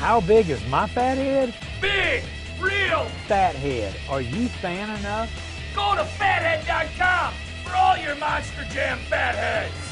How big is my fat head? Big! Real! Fathead, are you fan enough? Go to fathead.com for all your Monster Jam Fatheads!